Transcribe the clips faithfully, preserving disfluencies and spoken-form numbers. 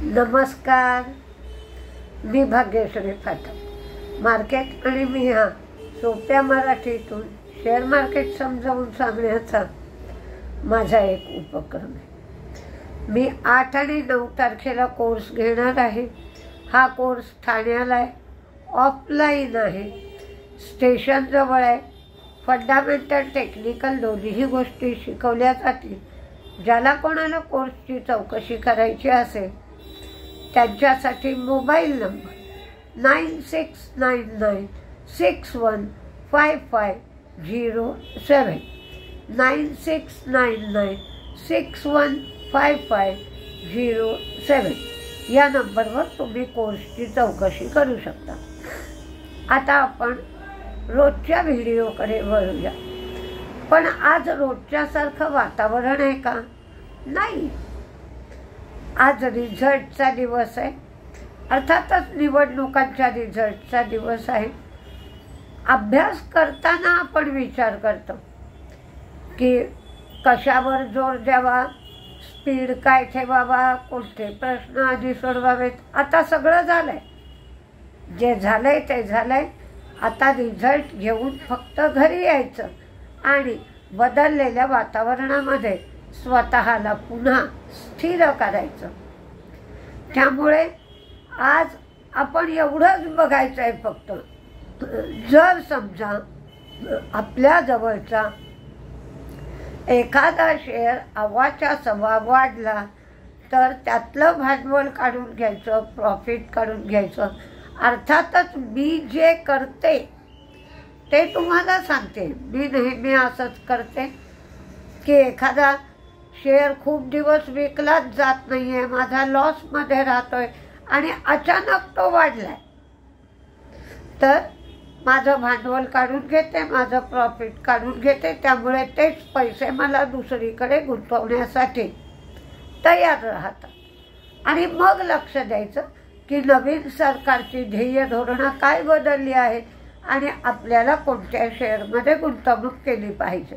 नमस्कार, मी भाग्यश्री फाटक. मार्केट आणि मी हा सोप्या मराठीतून शेअर मार्केट समजावून सांगण्याचा माझा एक उपक्रम आहे. मी आठ आणि नऊ तारखेला कोर्स घेणार आहे. हा कोर्स ठाण्याला आहे, ऑफलाईन आहे, स्टेशनजवळ आहे. फंडामेंटल टेक्निकल दोन्हीही गोष्टी शिकवल्या जातील. ज्याला कोणाला कोर्सची चौकशी करायची असेल त्यांच्यासाठी mobile number nine six nine nine six one five five zero seven nine six nine nine six one five five zero seven या नंबरवर तुम्ही कोर्सची चौकशी करू शकता. आता आपण रोजच्या व्हिडिओकडे वळूया. पण आज रोजच्यासारखं वातावरण आहे का? नाही. आज रिझल्टचा दिवस आहे. अर्थातच निवडणुकांच्या रिझल्टचा दिवस आहे. अभ्यास करताना आपण विचार करतो की कशावर जोर द्यावा, स्पीड काय ठेवावा, कोणते प्रश्न आधी सोडवावेत. आता सगळं झालंय. जे झालंय ते झालंय. आता रिझल्ट घेऊन फक्त घरी यायचं आणि बदललेल्या वातावरणामध्ये स्वतःला पुन्हा स्थिर करायचं. त्यामुळे आज आपण एवढंच बघायचं आहे फक्त, जर समजा आपल्या जवळचा एखादा शेअर अव्वाच्या सव्वा वाढला तर त्यातलं भांडवल काढून घ्यायचं, प्रॉफिट काढून घ्यायचं. अर्थातच मी जे करते ते तुम्हाला सांगते. मी नेहमी असंच करते की एखादा शेअर खूप दिवस विकलाच जात नाही आहे, माझा लॉसमध्ये राहतोय आणि अचानक तो वाढलाय, तर माझं भांडवल काढून घेते, माझं प्रॉफिट काढून घेते. त्यामुळे तेच पैसे मला दुसरीकडे गुंतवण्यासाठी तयार राहतात. आणि मग लक्ष द्यायचं की नवीन सरकारची ध्येय धोरणं काय बदलली आहेत आणि आपल्याला कोणत्या शेअरमध्ये गुंतवणूक केली पाहिजे.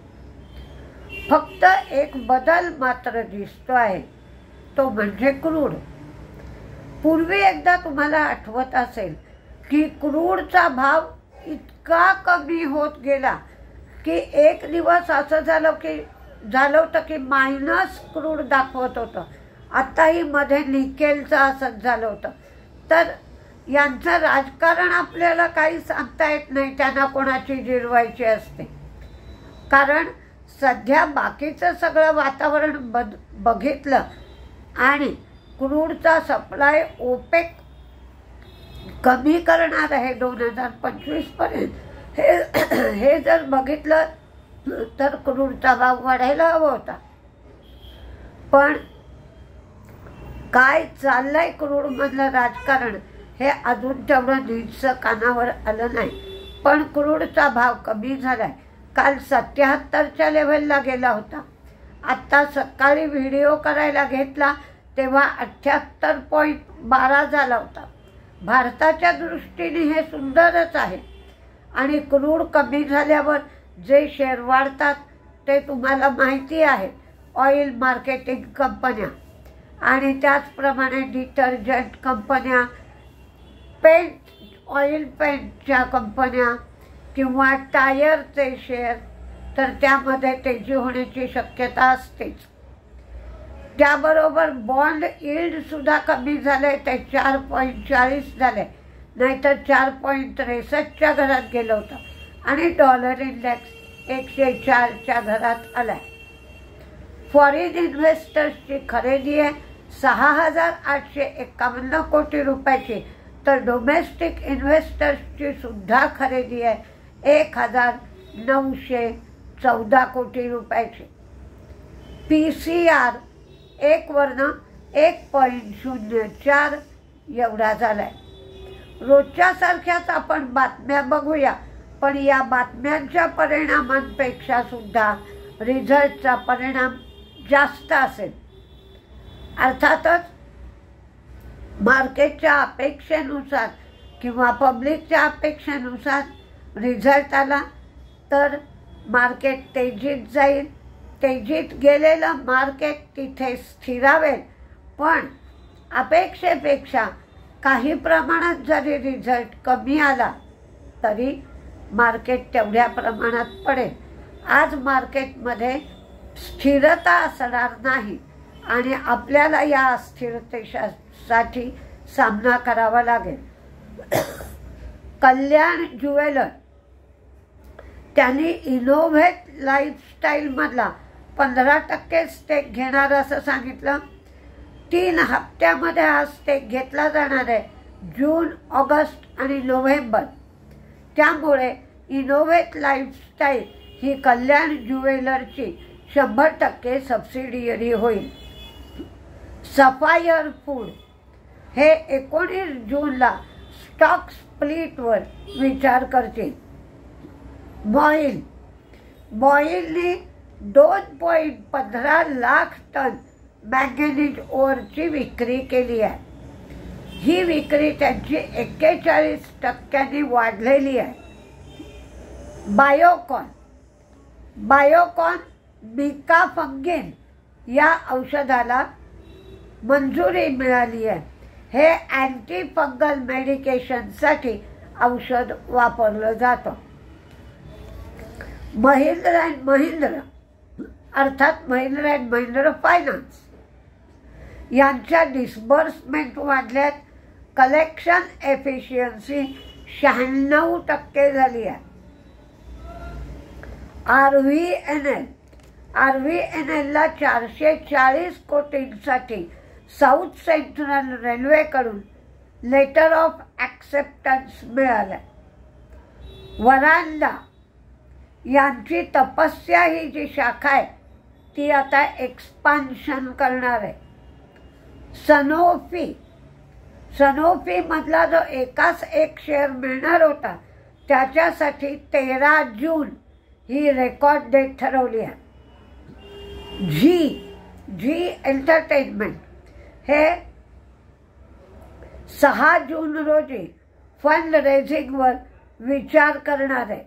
फक्त एक बदल मात्र दिसतो आहे, तो म्हणजे क्रूड. पूर्वी एकदा तुम्हाला आठवत असेल की क्रूडचा भाव इतका कमी होत गेला की एक दिवस असं झालं की झालं होतं की मायनस क्रूड दाखवत होतं. आत्ताही मध्ये निकेलचं असंच झालं होतं. तर यांचं राजकारण आपल्याला काही सांगता येत नाही, त्यांना कोणाची जिरवायची असते. कारण सध्या बाकीचं सगळं वातावरण बद बघितलं आणि क्रूडचा सप्लाय ओपेक कमी करणार आहे दोन हजार पंचवीसपर्यंत. हे हे जर बघितलं तर क्रूडचा भाव वाढायला हवा होता. पण काय चाललंय क्रूडमधलं राजकारण हे अजून तेवढं नीटसं कानावर आलं नाही. पण क्रूडचा भाव कमी झालाय. काल सत्याहत्तरच्या लेव्हलला गेला होता. आत्ता सकाळी व्हिडिओ करायला घेतला तेव्हा अठ्ठ्याहत्तर पॉईंट बारा झाला होता. भारताच्या दृष्टीने हे सुंदरच आहे. आणि क्रूड कमी झाल्यावर जे शेअर वाढतात ते तुम्हाला माहिती आहे. ऑइल मार्केटिंग कंपन्या आणि त्याचप्रमाणे डिटर्जंट कंपन्या, पेंट, ऑइल पेंटच्या कंपन्या किंवा टायरचे शेअर, तर त्यामध्ये तेजी होण्याची शक्यता असतेच. त्याबरोबर बॉन्ड यील्डसुद्धा कमी झाले. ते चार पॉईंट चाळीस झाले, नाहीतर चार पॉईंट त्रेसष्टच्या घरात गेलं होतं. आणि डॉलर इंडेक्स एकशे चारच्या घरात आलाय. फॉरेन इन्व्हेस्टर्सची खरेदी आहे सहा हजार आठशे एकावन्न कोटी रुपयाची, तर डोमेस्टिक इन्व्हेस्टर्सची सुद्धा खरेदी आहे एक हजार नऊशे चौदा कोटी रुपयाची. पी सी आर एक वरनं एक पॉईंट शून्य चार एवढा झालाय. रोजच्यासारख्याच आपण बातम्या बघूया, पण या बातम्यांच्या परिणामांपेक्षा सुद्धा रिझल्टचा परिणाम जास्त असेल. अर्थातच मार्केटच्या अपेक्षेनुसार किंवा पब्लिकच्या अपेक्षेनुसार रिझल्ट आला तर मार्केट तेजीत जाईल. तेजीत गेलेलं मार्केट तिथे स्थिरावेल. पण अपेक्षेपेक्षा काही प्रमाणात जरी रिझल्ट कमी आला तरी मार्केट तेवढ्या प्रमाणात पडेल. आज मार्केटमध्ये स्थिरता असणार नाही आणि आपल्याला या अस्थिरतेसाठी सामना करावा लागेल. कल्याण ज्वेलर त्यांनी इनोव्हेट लाईफस्टाईलमधला पंधरा टक्के स्टेक घेणार असं सांगितलं. तीन हप्त्यामध्ये हा स्टेक घेतला जाणार आहे, जून, ऑगस्ट आणि नोव्हेंबर. त्यामुळे इनोव्हेट लाईफस्टाईल ही कल्याण ज्वेलरची शंभर टक्के सबसिडियरी होईल. सफायर फूड हे एकोणीस जूनला स्टॉक स्प्लिटवर विचार करतील. मॉईल मॉईलने दोन पॉईंट पंधरा लाख टन मॅंगनीज ओरची विक्री केली आहे. ही विक्री त्यांची एक्केचाळीस टक्क्यांनी वाढलेली आहे. बायोकॉन बायोकॉन मिकाफंगिन या औषधाला मंजुरी मिळाली आहे. हे अँटी फंगल मेडिकेशनसाठी औषध वापरलं जातं. महिंद्रा अँड महिंद्रा अर्थात महिंद्रा अँड महिंद्रा फायनान्स यांच्या डिस्बर्समेंट वाढल्यात. कलेक्शन एफिशियन्सी शहाण्णव टक्के झाली आहे. R V N L R V N एलला चारशे चाळीस कोटींसाठी साऊथ सेंट्रल रेल्वेकडून लेटर ऑफ ॲक्सेप्टन्स मिळालं. वरांडा यांची तपस्या ही जी शाखा आहे ती आता एक्सपान्शन करणार आहे. सनोफी सनोफीमधला जो एकाच एक शेअर मिळणार होता त्याच्यासाठी तेरा जून ही रेकॉर्ड डेट ठरवली आहे. झी झी एंटरटेनमेंट हे सहा जून रोजी फंड रेझिंगवर विचार करणार आहे.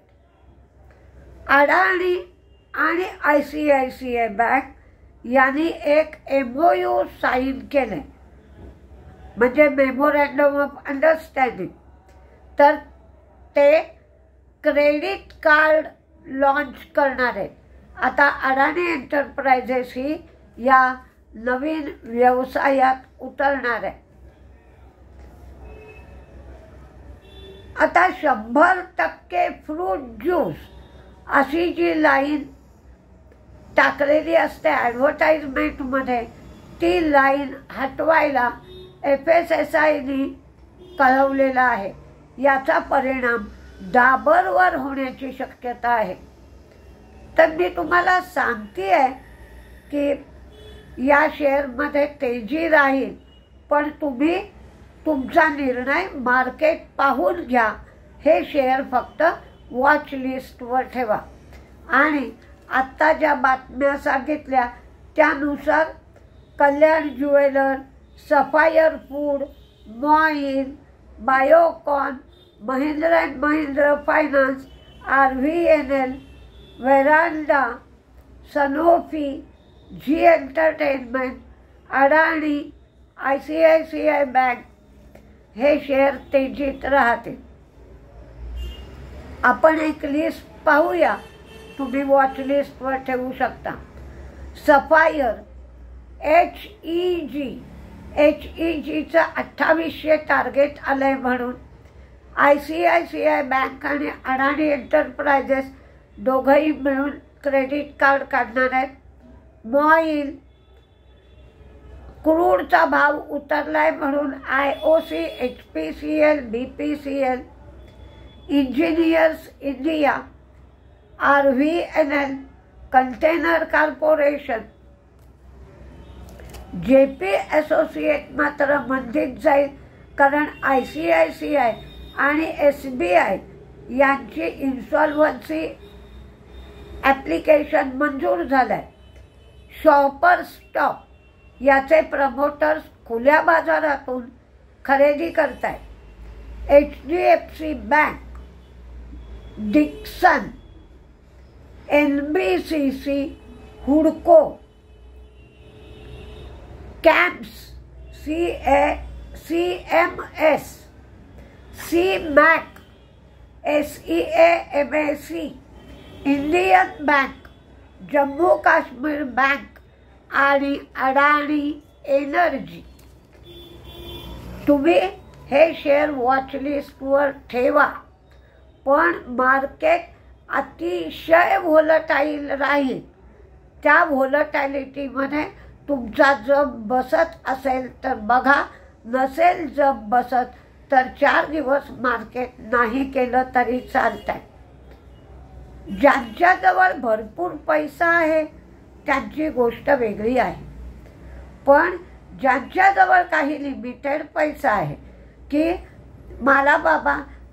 अडाणी आणि I C I C I bank यांनी एक एम ओ यू साईन केले, म्हणजे मेमोरँडम ऑफ अंडरस्टँडिंग. तर ते क्रेडिट कार्ड लॉन्च करणार आहेत. आता अडाणी एंटरप्राइजेस ही या नवीन व्यवसायात उतरणार आहे. आता शंभर टक्के फ्रूट ज्यूस अशी जी लाईन टाकलेली असते ॲडव्हर्टाइजमेंटमध्ये ती लाईन हटवायला एफ एस एस आयनी कळवलेला आहे. याचा परिणाम डाबरवर होण्याची शक्यता आहे. तर मी तुम्हाला सांगते आहे की या शेअरमध्ये तेजी राहील, पण तुम्ही तुमचा निर्णय मार्केट पाहून घ्या. हे शेअर फक्त वॉच लिस्टवर ठेवा. आणि आत्ता ज्या बातम्या सांगितल्या त्यानुसार Kalyan jeweller, sapphire food, MOIL, Biocon, Mahindra and Mahindra finance, R V N L, Veranda, Sanofi, Zee entertainment, Adani, I C I C I bank हे शेअर तेजीत राहतील. आपण एक लिस्ट पाहूया, तुम्ही वॉच लिस्टवर ठेवू शकता. Sapphire H E G H E जीचं अठ्ठावीसशे टार्गेट आलं आहे म्हणून I C I C I bank आणि अडाणी एंटरप्राइजेस दोघंही मिळून क्रेडिट कार्ड काढणार आहेत. मॉईल क्रूडचा भाव उतरला आहे म्हणून I O C, H P C L, B P C L, engineers India, R V N L, container corporation, J P associate मात्र मंदीत जाईल, कारण I C I C I आणि एस बी आय यांची इन्सॉल्व्हन्सी ॲप्लिकेशन मंजूर झालं आहे. Shopper stock याचे प्रमोटर्स खुल्या बाजारातून खरेदी करत आहेत. H D F C bank, Dixon, N B C C, हुडको, CAMS, C A C M S, Seamec, S E A M A C, Indian bank, Jammu Kashmir bank आणि अडाणी एनर्जी. तुम्ही हे शेअर वॉचलिस्टवर ठेवा, पण मार्केट अतिशय व्होलटाईल राहील. त्या व्होलटालिटीमध्ये तुमचा जम बसत असेल तर बघा, नसेल जम बसत तर चार दिवस मार्केट नाही केलं तरी चालतंय. ज्यांच्याजवळ भरपूर पैसा आहे त्यांची गोष्ट वेगळी आहे, पण ज्यांच्याजवळ काही लिमिटेड पैसा आहे की मला बाबा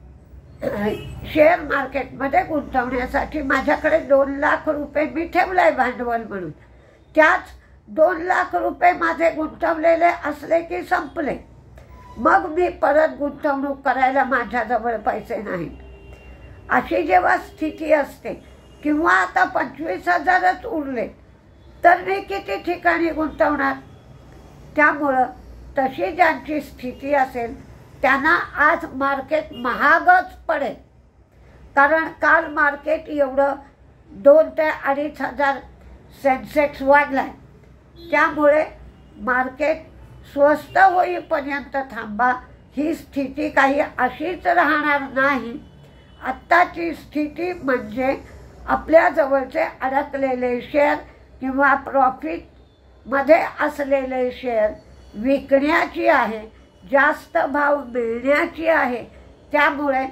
शेअर मार्केटमध्ये गुंतवण्यासाठी माझ्याकडे दोन लाख रुपये मी ठेवलंय भांडवल म्हणून, त्याच दोन लाख रुपये माझे गुंतवलेले असले की संपले, मग मी परत गुंतवणूक करायला माझ्याजवळ पैसे नाहीत, अशी जेव्हा स्थिती असते, किंवा आता पंचवीस हजारच उरले तर मी किती ठिकाणी गुंतवणार. त्यामुळं तशी ज्यांची स्थिती असेल त्यांना आज मार्केट महागच पडेल, कारण काल मार्केट एवढं दोन ते अडीच हजार सेन्सेक्स वाढलाय. त्यामुळे मार्केट स्वस्त होईपर्यंत थांबा. ही स्थिती काही अशीच राहणार नाही. आत्ताची स्थिती म्हणजे आपल्या जवळचे अडकलेले शेअर किंवा प्रॉफिटमध्ये असलेले शेअर विकण्याची आहे, जास्त भाव मिळण्याची आहे. त्यामुळे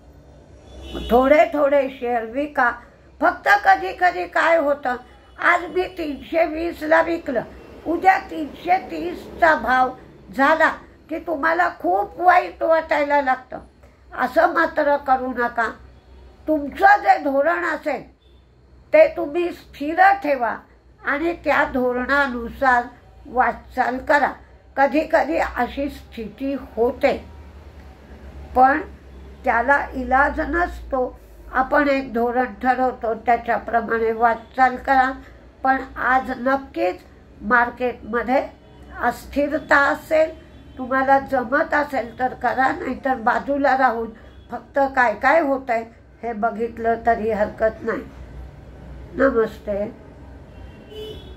थोडे थोडे शेअर विका. फक्त कधी कधी काय होतं, आज मी तीनशे वीसला विकलं, उद्या तीनशे तीसचा भाव झाला की तुम्हाला खूप वाईट वाटायला लागतं. असं मात्र करू नका. तुमचं जे धोरण असेल ते तुम्ही स्थिर ठेवा आणि त्या धोरणानुसार वाटचाल करा. कधी कधी अशी स्थिती होते, पण त्याला इलाज नसतो. आपण एक धोरण ठरवतो, त्याच्याप्रमाणे वाटचाल करा. पण आज नक्कीच मार्केटमध्ये अस्थिरता असेल. तुम्हाला जमत असेल तर करा, नाहीतर बाजूला राहून फक्त काय काय होत आहे हे बघितलं तरी हरकत नाही. नमस्ते.